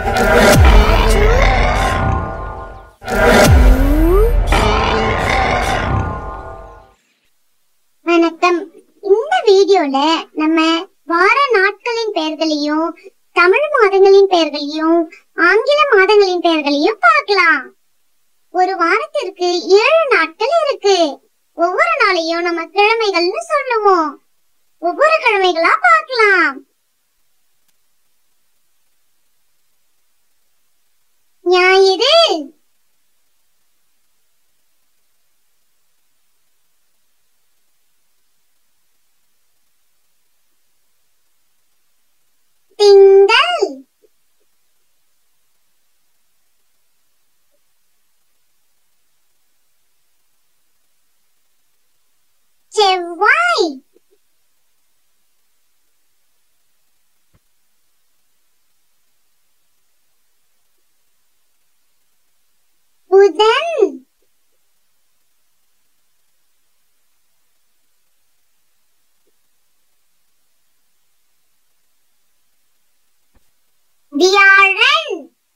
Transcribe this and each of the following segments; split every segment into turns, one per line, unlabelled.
வணக்கம். இந்த வீடியோல நம்ம வார நாட்களின் பெயர்களையும் தமிழ் மாதங்களின் பெயர்களையும் ஆங்கில மாதங்களின் பெயர்களையும் பார்க்கலாம். ஒரு வாரத்திற்கு 7 நாட்கள் இருக்கு. ஒவ்வொரு நாளையும் நம்ம கிழமைகள்னு சொல்லுவோம். ஒவ்வொரு கிழமைகளா பார்க்கலாம். ஞாயிறு, திங்கள், செவ்வாய், புதன், வியாழன்,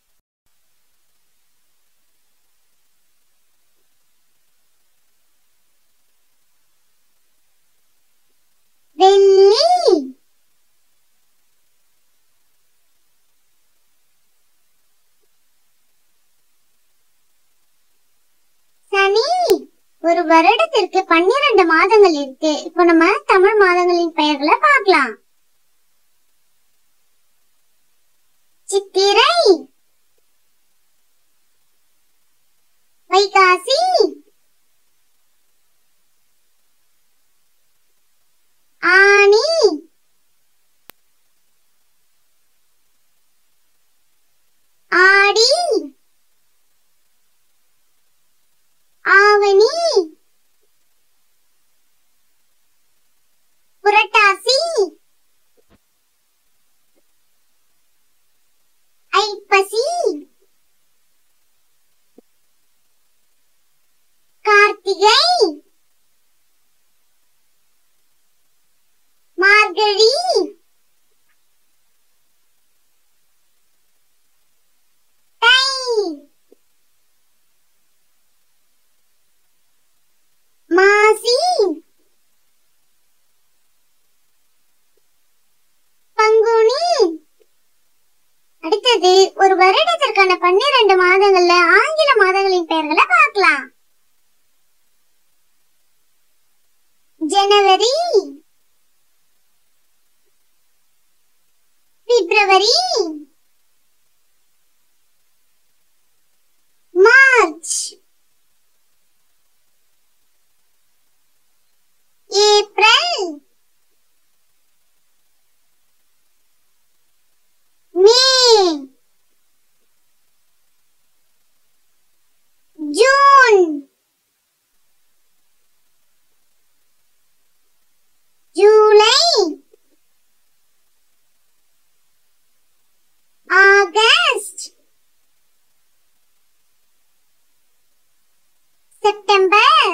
வெள்ளி, சனி. ஒரு வருடத்திற்கு 12 மாதங்கள் இருக்கு. இப்போ நம்ம தமிழ் மாதங்களின் பெயர்களை பார்க்கலாம். சித்திரை, வைகாசி, ஆனி, ஆடி, ஆவணி, புரட்டாசி, ஐப்பசி, கார்த்திகை, மார்கழி, தை, மாசி, பங்குனி. அடுத்தது ஒரு வருடத்திற்கான 12 மாதங்கள்ல ஆங்கில மாதங்களின் பெயர்களை பார்க்கலாம். January, February, March, April, May, June, July, August, September,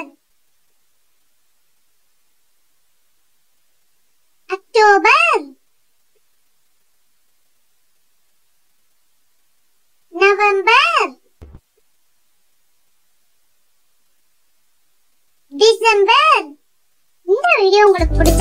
October, November, December. இந்த வீடியோ உங்களுக்கு பிடிச்சிருந்தா